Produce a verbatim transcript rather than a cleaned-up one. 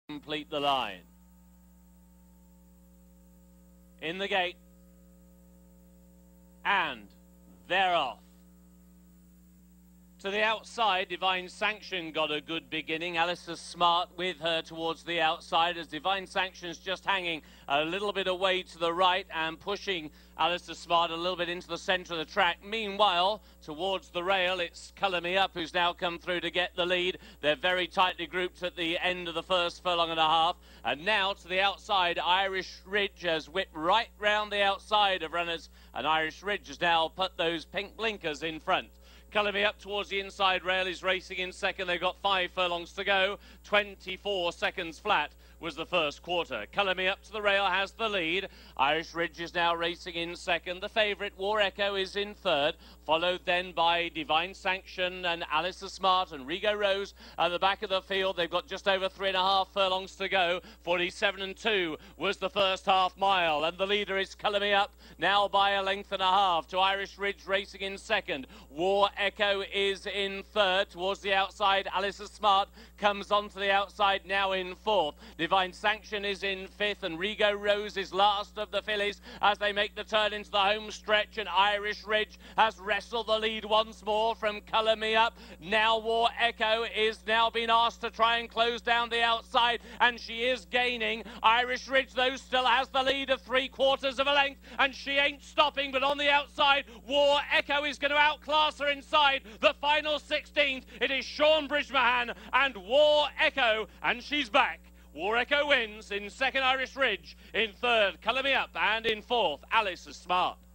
complete the line. In the gate. And they're off. To the outside, Divine Sanction got a good beginning. Alistair Smart with her towards the outside as Divine Sanction's just hanging a little bit away to the right and pushing Alistair Smart a little bit into the centre of the track. Meanwhile, towards the rail, it's Colour Me Up who's now come through to get the lead. They're very tightly grouped at the end of the first furlong and a half. And now to the outside, Irish Ridge has whipped right round the outside of runners. And Irish Ridge has now put those pink blinkers in front. Colour Me Up towards the inside rail is racing in second. They've got five furlongs to go. twenty-four seconds flat was the first quarter. Colour Me Up to the rail has the lead. Irish Ridge is now racing in second. The favourite, War Echo, is in third, followed then by Divine Sanction and Alistair Smart and Rigo Rose at the back of the field. They've got just over three and a half furlongs to go. forty-seven and two was the first half mile, and the leader is Colour Me Up, now by a length and a half to Irish Ridge racing in second. War Echo is in third. Towards the outside, Alistair Smart comes onto the outside now in fourth. Divine Sanction is in fifth, and Rigo Rose is last of the fillies as they make the turn into the home stretch, and Irish Ridge has wrestled the lead once more from Colour Me Up. Now War Echo is now being asked to try and close down the outside, and she is gaining. Irish Ridge, though, still has the lead of three quarters of a length, and she ain't stopping, but on the outside, War Echo is going to outclass her inside the final sixteenth. It is Sean Bridgmohan and War Echo, and she's back. War Echo wins. In second, Irish Ridge. In third, Colour Me Up. And in fourth, Alistair Smart.